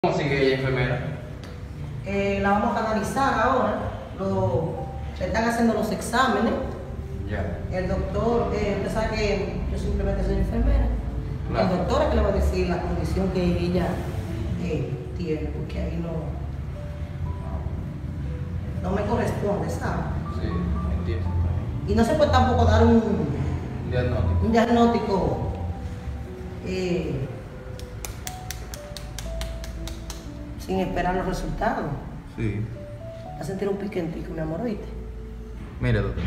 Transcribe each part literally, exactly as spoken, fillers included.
¿Cómo sigue ella, enfermera? Eh, la vamos a canalizar ahora. Lo, le están haciendo los exámenes. Ya. El doctor, eh, usted sabe que yo simplemente soy enfermera. Claro. El doctor es que le va a decir la condición que ella eh, tiene, porque ahí no, no me corresponde, ¿sabes? Sí, entiendo. Y no se puede tampoco dar un, Diagnóstico. un diagnóstico eh, sin esperar los resultados. Sí. Va a sentir un piquentico, mi amor, ¿oíste? Mira, doctor.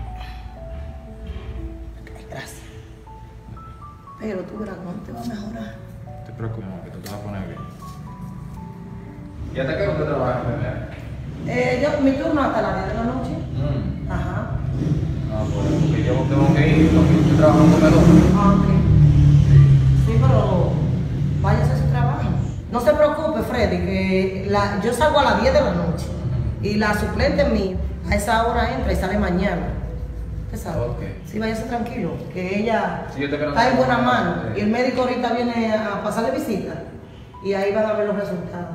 Ay, gracias. Pero tú verás cómo te va a mejorar. No te preocupes, que tú te vas a poner bien. ¿Y hasta qué hora usted trabaja, enfermera? Eh, yo, mi turno hasta las diez de la noche. Mm. Ajá. No, pues, porque yo tengo que ir, tengo que yo trabajo en un comedor. Ah, ok. Sí. Sí, pero váyase a su trabajo. No se preocupe, Freddy, que la, yo salgo a las diez de la noche y la suplente mía a esa hora entra y sale mañana. ¿Usted sabe? Ok. Sí, váyase tranquilo, que ella Sí, yo te está en buena mano. Sí. Y el médico ahorita viene a pasarle visita y ahí van a ver los resultados.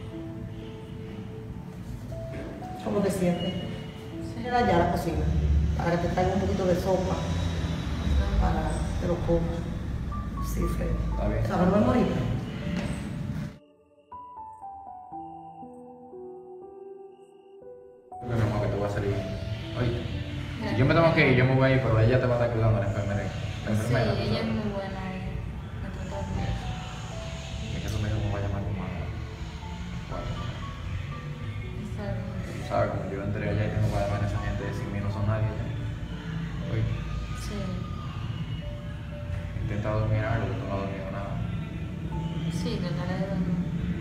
¿Cómo te sientes? Señora, ya a la cocina, para que te traiga un poquito de sopa, para que te lo comas. Sí, Freddy. Está bien. ¿Sabes? No es morir. Mi amor, que tú vas a salir. Oye, si yo me tengo que ir, yo me voy a ir, pero ella te va a estar cuidando, la enfermera. La enfermera. Sí, ella es muy buena, ella me trata bien. Es que eso me dijo que me va a llamar como a cuatro. Está bien. Tú sabes, como yo entré allá y tengo que llamar a esa gente de sin mí no son nadie. Oye, Sí. intenta dormir algo, que tú no has dormido nada. Sí, trataré de dormir.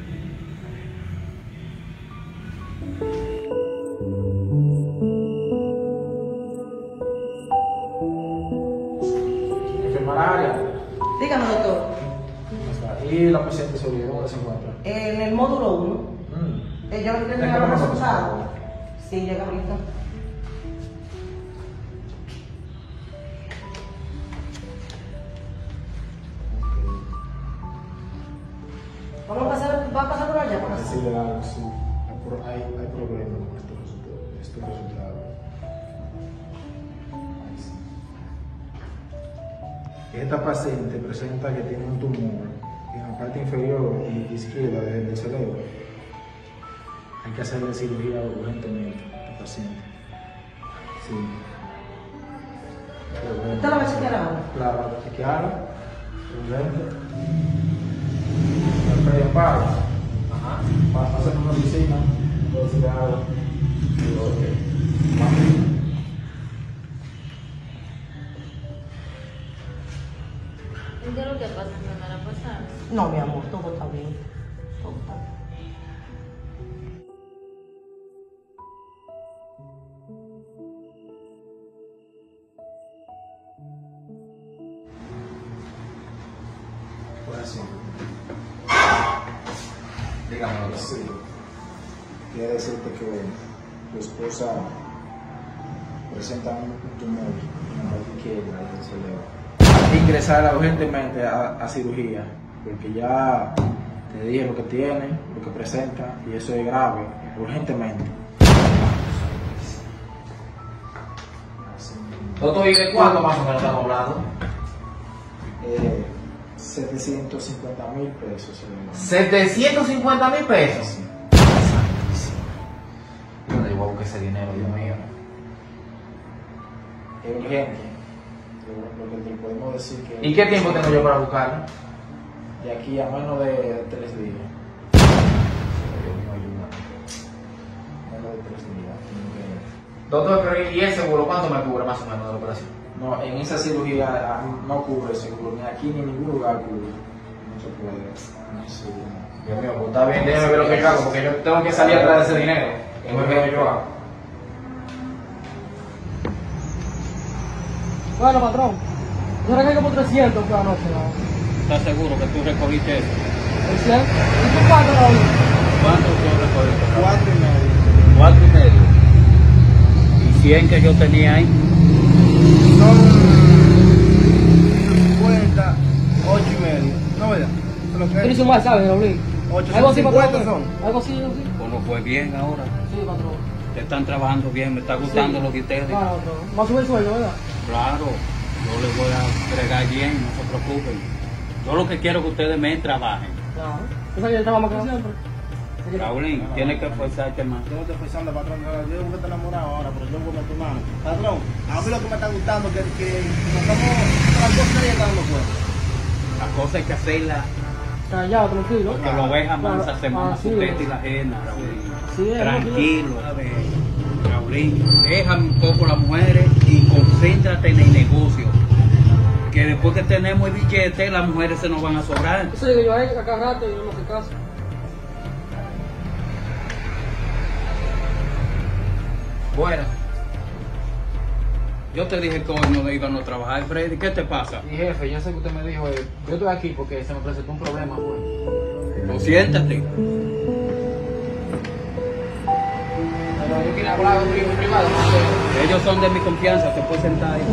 Enfermeraria. Dígame, doctor. Y la paciente se olvidó, ¿dónde se encuentra? En el módulo uno, Mm. ella va a tener Déjame los ver. resultados. Sí, llega ahorita. Vamos a pasar, va a pasar por allá, por así. Decirle algo, sí. Hay, pro- hay, hay problemas con estos resultados. Estos resultados. Ay, sí. Esta paciente presenta que tiene un tumor en la parte inferior y izquierda del cerebro. Hay que hacerle cirugía urgentemente a esta paciente. Sí. ¿Usted la va a chequear ahora? Claro, chequearla. Urgente. Alfredo Paz. Ajá. Para hacer una medicina, entonces le hago. Digo, ok. ¿Y qué es lo que pasa, enfermera? ¿Pasa? No, mi amor, todo está bien. Todo está bien. Pues así. Dígame, doctor. Sí. Quiere decirte que tu esposa presenta un tumor en la parte izquierda del cerebro. Hay que ingresarla urgentemente a, a cirugía, porque ya te dije lo que tiene, lo que presenta, y eso es grave, urgentemente. Así mismo. Doctor, ¿y de cuánto más o menos estamos hablando? Eh, setecientos cincuenta mil pesos. señor. setecientos cincuenta mil pesos. Sí. Santísimo. ¿Dónde yo voy a buscar ese dinero, Dios mío? Es urgente. Lo, lo que te podemos decir que ¿Y qué tiempo tengo yo para buscarlo? de aquí a menos de tres días. Dios mío, ayúdame. Menos de tres días. tiene que- Doctor, pero ¿y el seguro cuánto me cubre más o menos de la operación? No, en esa cirugía ah, no cubre seguro, ni aquí ni en ningún lugar cubre. No se puede. No se puede. Dios mío, pues está bien, déjeme ver lo que yo hago, porque yo tengo que salir atrás de ese dinero. ¿Qué es lo que yo hago? Bueno, patrón, yo regué como trescientos por la noche, ¿no? ¿Estás seguro que tú recogiste eso? ¿trescientos? ¿Y tú cuánto lo oíste? ¿Cuánto tú recogiste? Cuatro y medio. Cuatro y medio. ¿Y cien que yo tenía ahí? Son cincuenta, ocho y medio. No, ¿verdad? Lo que Tú eres un mal, ¿sabes, Raulín? Algo así, ochocientos patrón. cincuenta son. Algo así, algo así. Bueno, pues bien ahora. Sí, patrón. Te están trabajando bien, me está gustando Sí. lo que ustedes. Claro, patrón. Va a subir el sueldo, ¿verdad? Claro, yo les voy a entregar bien, no se preocupen. Yo lo que quiero es que ustedes me trabajen. Claro. Esa es el trabajo que siempre. Raúlín, tienes que esforzarte más. Yo no estoy pensando, patrón, yo digo que estoy enamorado ahora, pero yo voy a meter mano. Patrón, a mí lo que me está gustando es que, que nos estamos, las cosas que ya están dando cuenta. La cosa hay que hacerla, Callado, tranquilo. porque lo oveja mansa Claro. se mama Así su es. teta y la ajena, Raúlín. Sí, es, Tranquilo, ¿sabes? Raúlín, déjame un poco las mujeres y concéntrate en el negocio. Que después que tenemos el billete, las mujeres se nos van a sobrar. Eso digo yo a ella, acá rato y no me hace caso. Bueno, yo te dije que hoy no íbamos a trabajar, Freddy. ¿Qué te pasa? Y jefe, yo sé que usted me dijo, eh, yo estoy aquí porque se me presentó un problema, pues. Pues siéntate. Pero yo quería hablar contigo en privado, no sé. Ellos son de mi confianza, te puedes sentar ahí.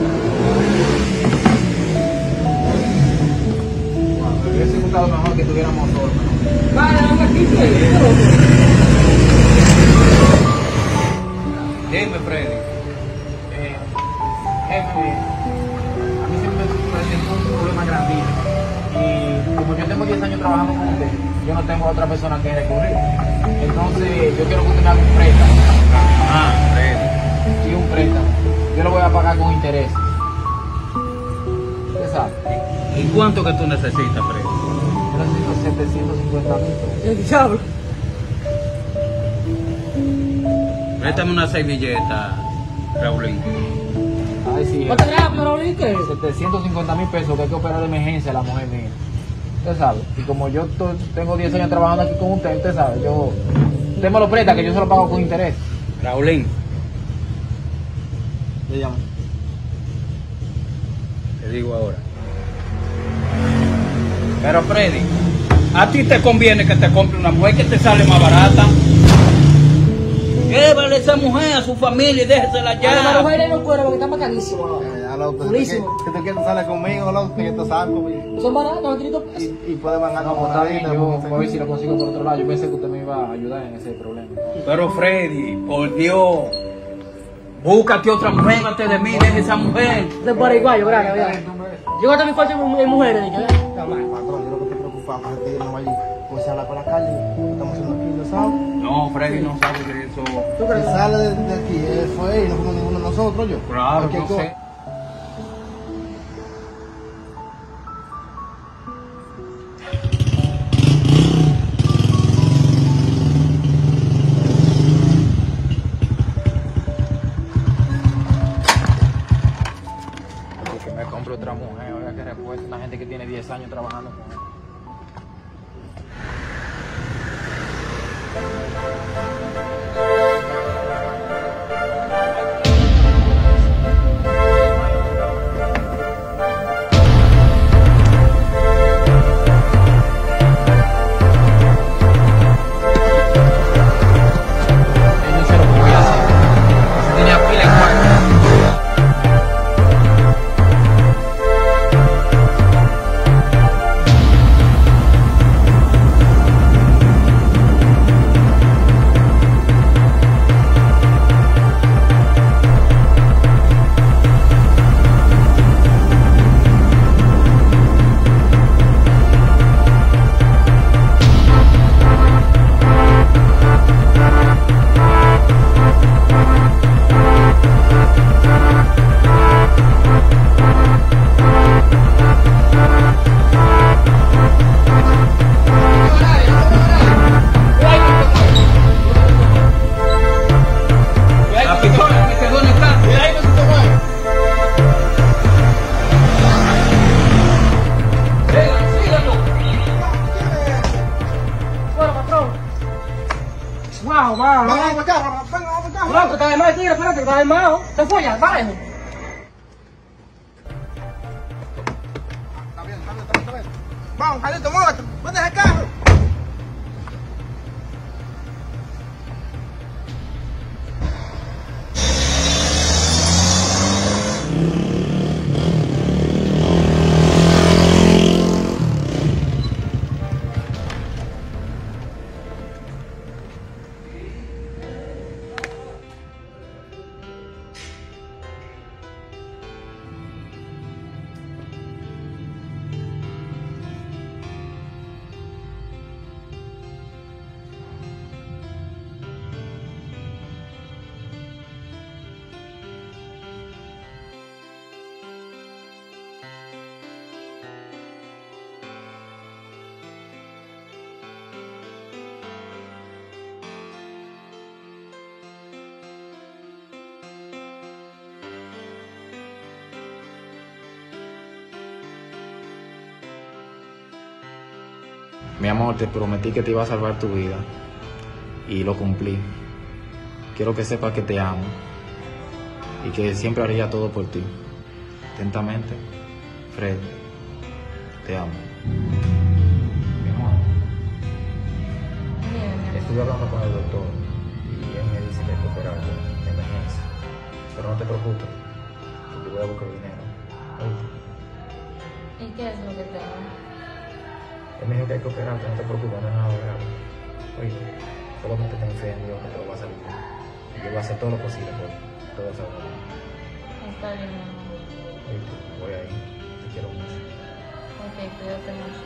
Me hubiese gustado mejor que tuviéramos solos. Vale, vamos aquí, ¿qué? Dime, Freddy. Eh, jefe, a mí se me presentó un problema grandísimo. Y como yo tengo diez años trabajando con usted, yo no tengo a otra persona que recurrir. Entonces, yo quiero que usted me haga un préstamo. Ah, Freddy. Sí, un préstamo. Yo lo voy a pagar con interés. ¿Qué sabe? ¿Y cuánto que tú necesitas, Freddy? Yo necesito setecientos cincuenta mil pesos. El diablo. Préstame una servilleta, Raúlín. Ay, sí, ¿Cuánto jefe. graba, pero ahorita qué? setecientos cincuenta mil pesos que hay que operar de emergencia a la mujer mía. Usted sabe. Y como yo to- tengo diez años trabajando aquí con usted, usted sabe, yo... Usted me lo presta, que yo se lo pago con interés. Raúlín, Le llamo. te digo ahora. Pero Freddy, a ti te conviene que te compre una mujer que te sale más barata. Llévale esa mujer a su familia y déjesela Ya. La allá. mujer no cuero porque está bacanísimo. Eh, a la otra, Purísimo. Si tú quieres salir conmigo, la otra, que tú sabes conmigo. Son baratos, novecientos pesos. Y, y puedes mandar No, como está bien, una yo voy a ver si lo consigo por otro lado. Yo pensé que usted me iba a ayudar en ese problema. Pero Freddy, por Dios, búscate otra mujer antes de mí, deja esa mujer. De paraguayo, gracias, gracias. Yo también falta en mujeres, dije, ¿eh? Patrón, yo lo que estoy preocupado es que yo no vaya pues se habla por la calle, estamos haciendo aquí, ¿lo sabes? No, Freddy no sabe de eso. ¿Tú Si crees? sale de, de aquí, él fue él, no fuimos ninguno de nosotros, yo. Claro, Cualquier yo cosa. sé. Que me compre otra mujer, oiga, que respuesta una gente que tiene diez años trabajando con él. Él no hizo lo que voy a hacer. Se tenía pila en cuarto. La pistola me quedó en el carro. Sígalo, sígalo. Bueno, patrón. Wow, wow, Vamos, wow. vamos acá, vamos, venga, vamos acá. No, que está de más, tigre, espérate, que está de más. Te follas, vale. Está bien, está bien, está bien, está bien. Vamos, Carlito, muévete, vete el carro. Mi amor, te prometí que te iba a salvar tu vida y lo cumplí. Quiero que sepas que te amo y que siempre haría todo por ti. Atentamente, Fred, te amo. Mi amor, Bien, estuve hablando con el doctor y él me dice que hay que operarte de emergencia. Pero no te preocupes, porque voy a buscar dinero. ¿Oíste? ¿y qué es lo que tengo? Él me dijo que hay que operarte, no te preocupes, no es nada grave. Oye, solamente ten fe en Dios que te lo va a salir bien. Y yo voy a hacer todo lo posible por todo eso. Está bien, mi amor. Oye, voy ahí, te quiero mucho. Ok, cuídate mucho.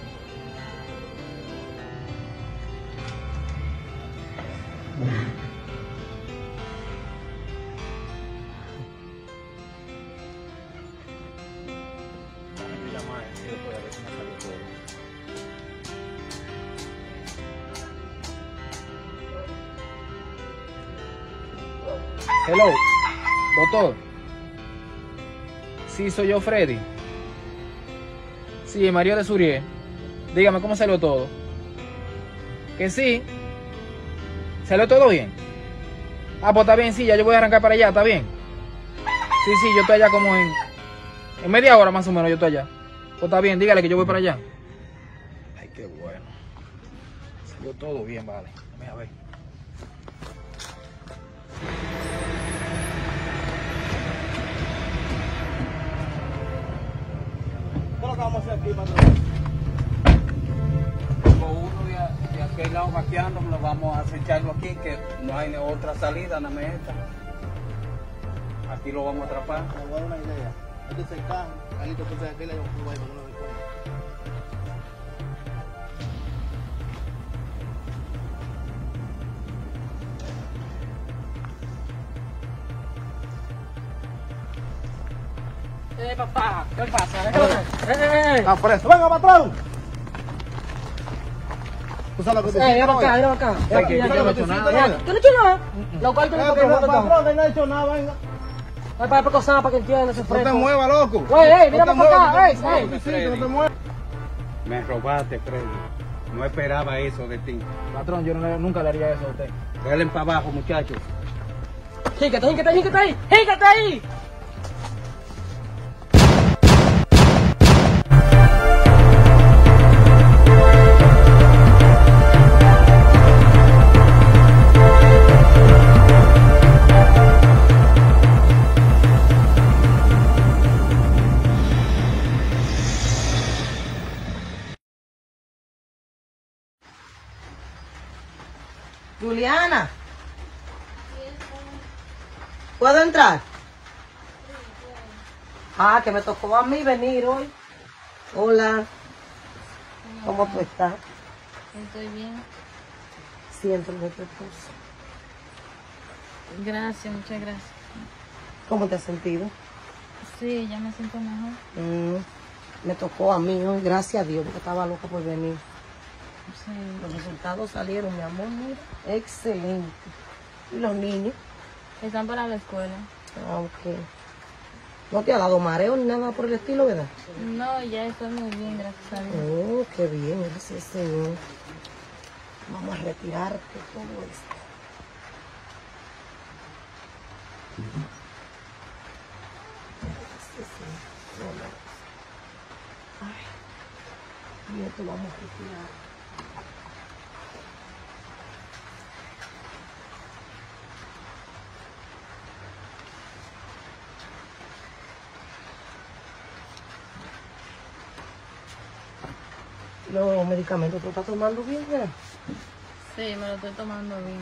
Hello, doctor. Sí, soy yo, Freddy. Sí, María de Surié. Dígame, ¿cómo salió todo? Que sí. ¿Salió todo bien? Ah, pues está bien, sí, ya yo voy a arrancar para allá, ¿está bien? Sí, sí, yo estoy allá como en... En media hora más o menos yo estoy allá. Pues está bien, dígale que yo voy para allá. Ay, qué bueno. Salió todo bien, vale. Déjame a ver. ¿Qué es lo que vamos a hacer aquí, patrón? Tengo uno de, a- de aquel lado vaqueando, lo vamos a acecharlo aquí, que no hay otra salida, nada más esta. Aquí lo vamos a atrapar. Me voy a dar una idea. Este es el carro. Carlito, entonces aquí le digo que voy para que no me encuentre. Eh, papá, ¿qué pasa? Eh, eh, eh. ¡Está preso! ¡Venga, patrón! ¿Tú sabes lo que te Eh, hiciste ven hoy? acá, ven acá. ¿Sabes que- qué? que ¿Sabes yo lo no he que hecho te nada. hiciste hoy? ¿Tú no has hecho nada? Lo cual tú no Eh, te pero, preocupes, patrón, que no ha hecho nada, venga. Ay, para cosas para que entiendas ese No te fresco. muevas, loco. Güey, ey, mira No te para acá, muevas, ey, no te- ey. no te- sí, no te muevas. Me robaste, Freddy. No esperaba eso de ti. Patrón, yo no le- nunca le haría eso a usted. Dale para abajo, muchachos. Jícate, jícate, jícate ahí, jícate ahí. Juliana. ¿Puedo entrar? Ah, que me tocó a mí venir hoy. Hola. ¿Cómo tú estás? Estoy bien. Siéntate, tu esposo. Gracias, muchas gracias. ¿Cómo te has sentido? Sí, ya me siento mejor. Mm, me tocó a mí hoy, gracias a Dios, porque estaba loca por venir. Sí. Los resultados salieron, mi amor, mira, excelente. ¿Y los niños? Están para la escuela. Ah, ok. ¿No te ha dado mareo ni nada por el estilo, verdad? No, ya estoy muy bien, gracias a Dios. Oh, qué bien, gracias Señor. Vamos a retirarte todo esto. Gracias, Señor. Ay, y esto vamos a retirar. Los medicamentos tú estás tomando bien, ¿verdad? Sí, me lo estoy tomando bien.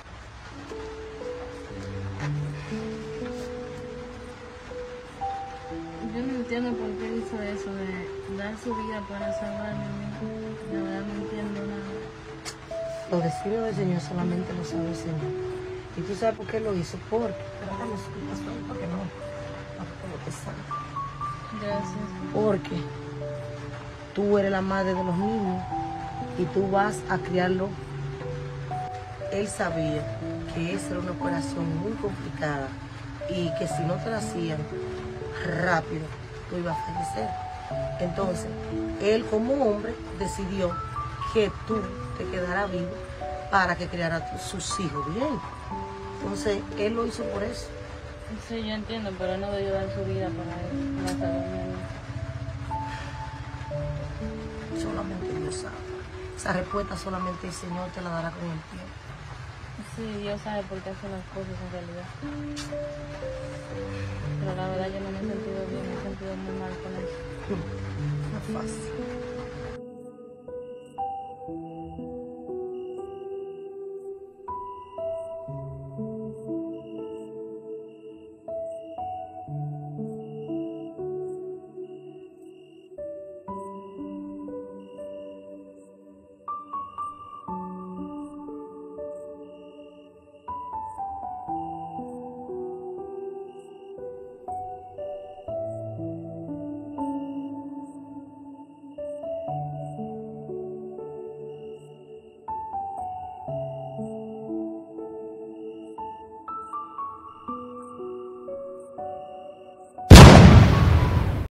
Yo no entiendo por qué hizo eso de dar su vida para salvarme a mí. La verdad no entiendo nada. Los destinos del Señor solamente lo sabe el Señor. ¿Y tú sabes por qué lo hizo? Porque, trágame su pastor, para que no, para que lo que sabe. Gracias. Porque tú eres la madre de los niños y tú vas a criarlo. Él sabía que esa era una operación muy complicada y que si no te la hacían rápido, tú ibas a fallecer. Entonces, él como hombre decidió que tú te quedaras vivo para que criara a sus hijos bien. Entonces, él lo hizo por eso. Sí, yo entiendo, pero él no debió dar su vida para él, para salvarme a mí. Solamente Dios sabe. Esa respuesta solamente el Señor te la dará con el tiempo. Sí, Dios sabe por qué hace las cosas en realidad. Pero la verdad yo no me he sentido bien, me he sentido muy mal con eso. No es fácil.